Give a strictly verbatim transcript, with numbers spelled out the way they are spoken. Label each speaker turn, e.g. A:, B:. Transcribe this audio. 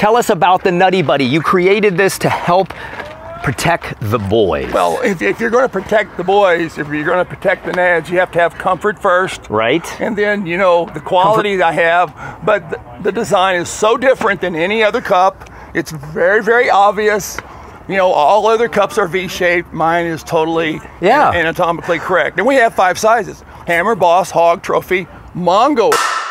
A: Tell us about the NuttyBuddy. You created this to help protect the boys.
B: Well, if, if you're going to protect the boys, if you're going to protect the Nads, you have to have comfort first.
A: Right.
B: And then, you know, the quality comfort. I have, but the, the design is so different than any other cup. It's very, very obvious. You know, all other cups are V-shaped. Mine is totally
A: yeah.
B: anatomically correct. And we have five sizes: hammer, boss, hog, trophy, Mongo.